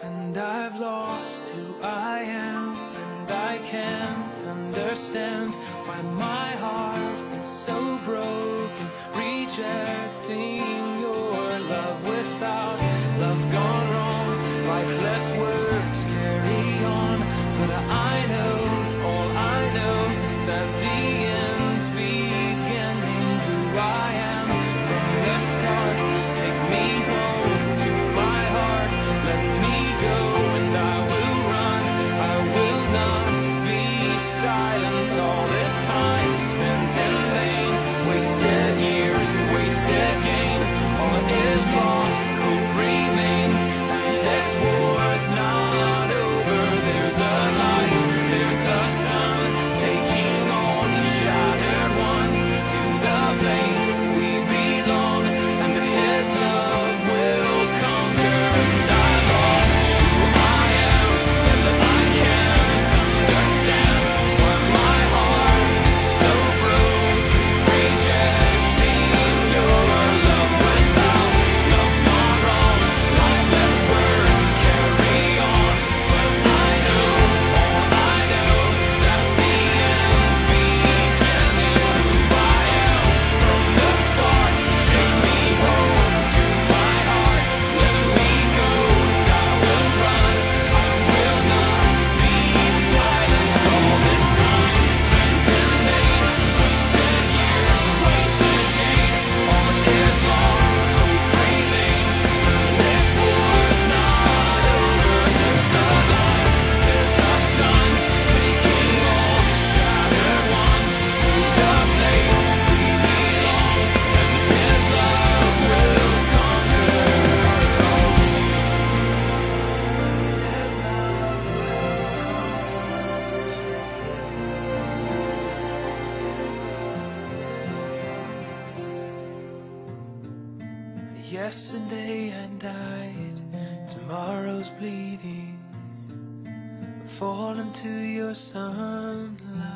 and I've lost who I am, and I can't understand why my heart is so broken, rejecting your love. Without love gone wrong, lifeless words carry on, but I know, all I know is that the end's beginning. Who I am from the start, take me home to my heart, let me go and I will run. I will not be silent. All this time spent in vain, wasted years, wasted gain. All is lost, hope remains, and this war's not over. There's a light, there's a sun, taking all the shattered ones to the place we belong, and His love will conquer. And I lost who I am, and I can't understand why my heart is so broken, rejecting your love. Without love gone wrong, lifeless words carry on, but I know, all I know is that the end's beginning. Who I am from the start, take me home to my heart, let me go and I will run. I will not be silent. All this time spent in vain, wasted years, wasted gain. All is lost, hope remains, and this war's not over. There's a light, there's a sun, taking all the shattered ones to the place we belong, and His love will conquer all. Yesterday I died, tomorrow's bleeding. Fall into your sunlight.